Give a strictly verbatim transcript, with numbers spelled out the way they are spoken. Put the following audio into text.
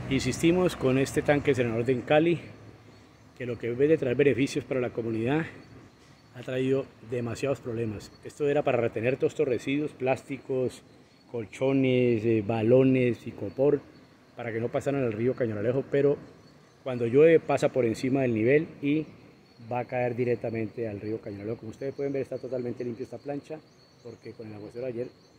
Insistimos con este tanque serenador de Encali, que lo que en vez de traer beneficios para la comunidad, ha traído demasiados problemas. Esto era para retener todos estos residuos, plásticos, colchones, eh, balones, psicopor, para que no pasaran al río Cañonalejo, pero cuando llueve pasa por encima del nivel y va a caer directamente al río Cañonalejo. Como ustedes pueden ver, está totalmente limpia esta plancha, porque con el aguacero de ayer